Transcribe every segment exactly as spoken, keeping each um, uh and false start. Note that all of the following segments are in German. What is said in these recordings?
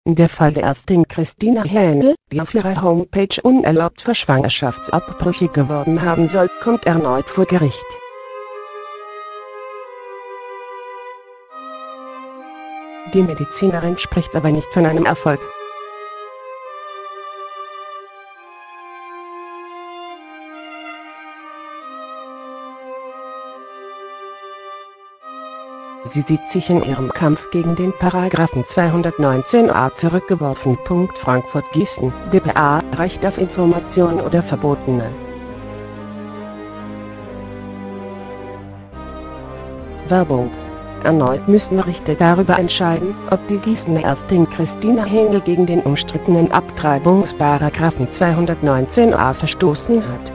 Der Fall der Ärztin Christina Händel, die auf ihrer Homepage unerlaubt für Schwangerschaftsabbrüche geworben haben soll, kommt erneut vor Gericht. Die Medizinerin spricht aber nicht von einem Erfolg. Sie sieht sich in ihrem Kampf gegen den Paragraphen zweihundertneunzehn a zurückgeworfen. Frankfurt-Gießen. D P A, Recht auf Information oder Verbotene. Werbung. Erneut müssen Richter darüber entscheiden, ob die Gießener Ärztin Christina Händel gegen den umstrittenen Abtreibungsparagraphen zweihundertneunzehn a verstoßen hat.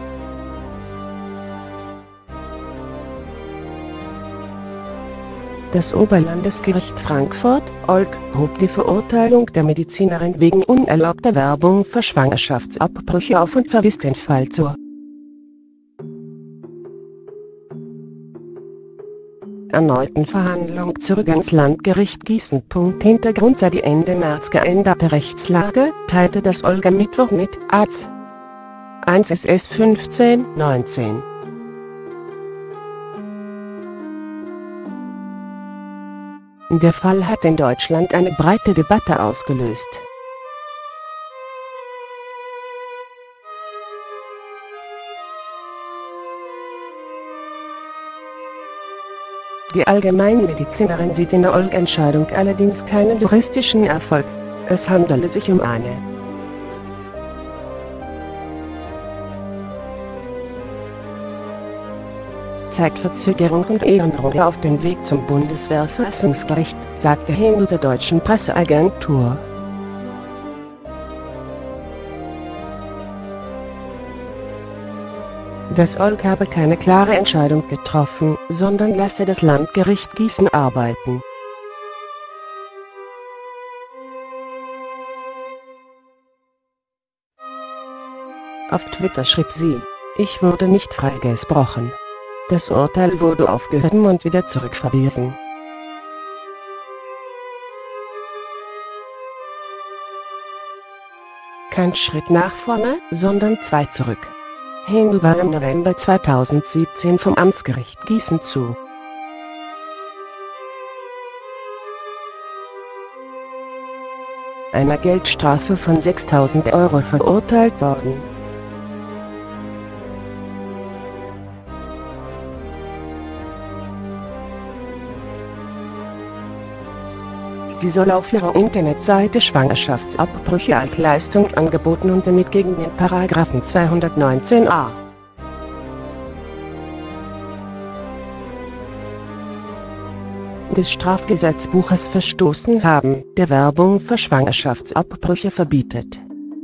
Das Oberlandesgericht Frankfurt-Olk hob die Verurteilung der Medizinerin wegen unerlaubter Werbung für Schwangerschaftsabbrüche auf und verwies den Fall zur erneuten Verhandlung zurück ans Landgericht Gießen. Hintergrund sei die Ende März geänderte Rechtslage, teilte das Olk am Mittwoch mit. A Z eins S S fünfzehn neunzehn. Der Fall hat in Deutschland eine breite Debatte ausgelöst. Die Allgemeinmedizinerin sieht in der Olk-Entscheidung allerdings keinen juristischen Erfolg. Es handele sich um eine Zeitverzögerung und Ehrenrunde auf dem Weg zum Bundeswehrverfassungsgericht, sagte Händel der deutschen Presseagentur. Das Olk habe keine klare Entscheidung getroffen, sondern lasse das Landgericht Gießen arbeiten. Auf Twitter schrieb sie: Ich wurde nicht freigesprochen. Das Urteil wurde aufgehoben und wieder zurückverwiesen. Kein Schritt nach vorne, sondern zwei zurück. Händel war im November zweitausendsiebzehn vom Amtsgericht Gießen zu einer Geldstrafe von sechstausend Euro verurteilt worden. Sie soll auf ihrer Internetseite Schwangerschaftsabbrüche als Leistung angeboten und damit gegen den Paragraphen zweihundertneunzehn a des Strafgesetzbuches verstoßen haben, der Werbung für Schwangerschaftsabbrüche verbietet.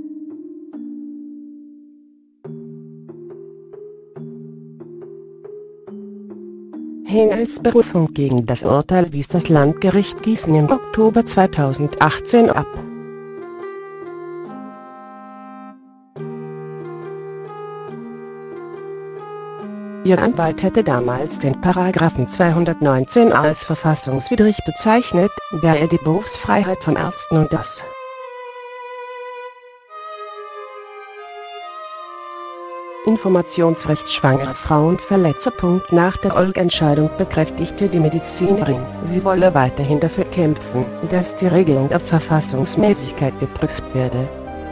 Händels Berufung gegen das Urteil wies das Landgericht Gießen im Oktober zweitausendachtzehn ab. Ihr Anwalt hätte damals den Paragraphen zweihundertneunzehn a als verfassungswidrig bezeichnet, da er die Berufsfreiheit von Ärzten und das Informationsrecht schwangerer Frauen verletze. Nach der Olk-Entscheidung bekräftigte die Medizinerin, sie wolle weiterhin dafür kämpfen, dass die Regelung auf Verfassungsmäßigkeit geprüft werde.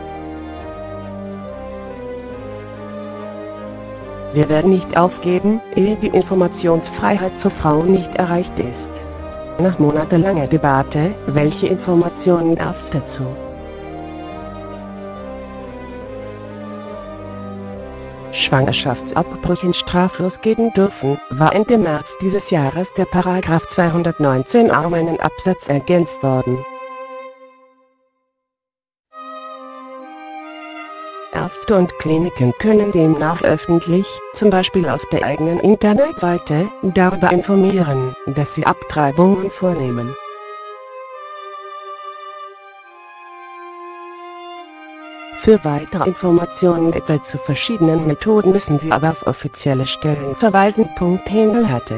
Wir werden nicht aufgeben, ehe die Informationsfreiheit für Frauen nicht erreicht ist. Nach monatelanger Debatte, welche Informationen Ärzte zu Schwangerschaftsabbrüchen straflos gehen dürfen, war Ende März dieses Jahres der Paragraph zweihundertneunzehn a um einen Absatz ergänzt worden. Ärzte und Kliniken können demnach öffentlich, zum Beispiel auf der eigenen Internetseite, darüber informieren, dass sie Abtreibungen vornehmen. Für weitere Informationen etwa zu verschiedenen Methoden müssen Sie aber auf offizielle Stellen verweisen. Händel hatte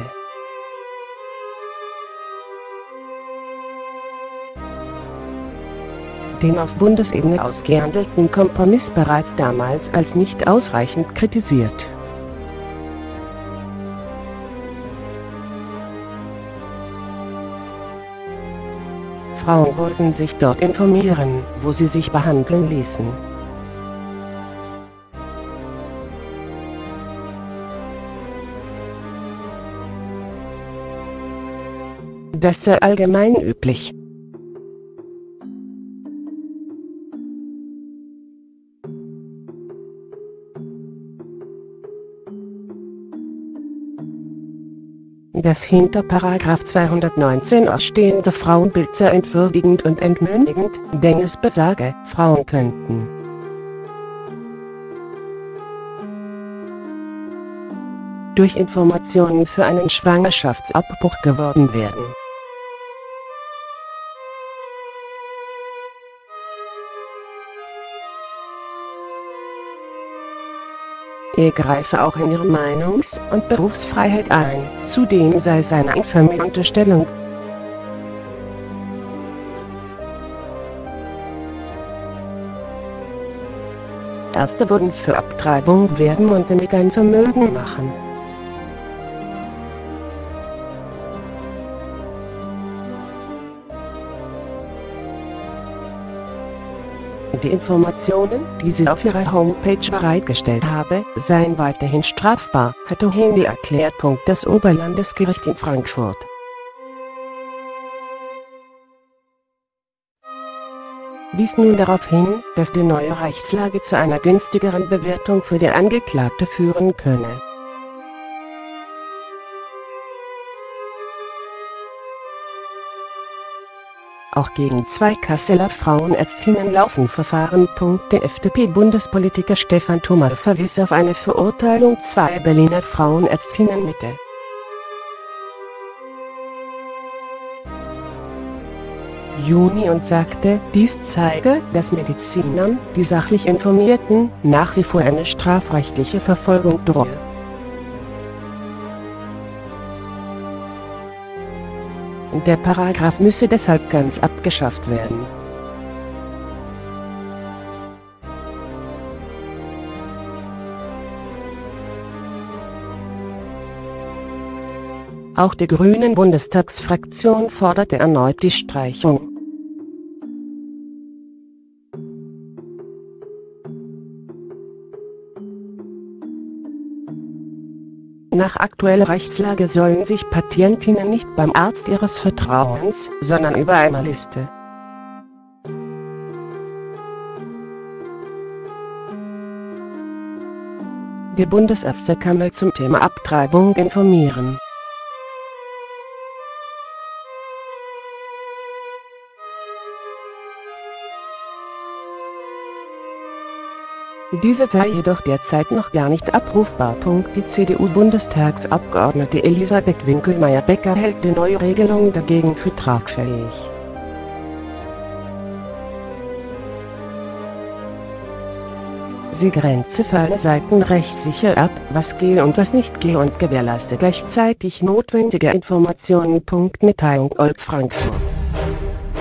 den auf Bundesebene ausgehandelten Kompromiss bereits damals als nicht ausreichend kritisiert. Frauen wollten sich dort informieren, wo sie sich behandeln ließen. Das sei allgemein üblich. Das hinter Paragraph zweihundertneunzehn stehende Frauenbild sei entwürdigend und entmündigend, denn es besage, Frauen könnten durch Informationen für einen Schwangerschaftsabbruch geworben werden. Er greife auch in ihre Meinungs- und Berufsfreiheit ein, zudem sei seine einförmige Unterstellung, Ärzte würden für Abtreibung werben und damit ein Vermögen machen. Die Informationen, die sie auf ihrer Homepage bereitgestellt habe, seien weiterhin strafbar, hat O'Haney erklärt. Das Oberlandesgericht in Frankfurt wies nun darauf hin, dass die neue Rechtslage zu einer günstigeren Bewertung für die Angeklagte führen könne. Auch gegen zwei Kasseler Frauenärztinnen laufen Verfahren. Der F D P-Bundespolitiker Stefan Thoma verwies auf eine Verurteilung zweier Berliner Frauenärztinnen Mitte Juni und sagte, dies zeige, dass Medizinern, die sachlich informierten, nach wie vor eine strafrechtliche Verfolgung drohe. Der Paragraph müsse deshalb ganz abgeschafft werden. Auch die Grünen Bundestagsfraktion forderte erneut die Streichung. Nach aktueller Rechtslage sollen sich Patientinnen nicht beim Arzt ihres Vertrauens, sondern über eine Liste der Bundesärztekammer zum Thema Abtreibung informieren. Diese sei jedoch derzeit noch gar nicht abrufbar. Die C D U-Bundestagsabgeordnete Elisabeth Winkelmeyer-Becker hält die neue Regelung dagegen für tragfähig. Sie grenze für alle Seiten rechtssicher ab, was gehe und was nicht gehe und gewährleiste gleichzeitig notwendige Informationen. Mitteilung Olp Frankfurt.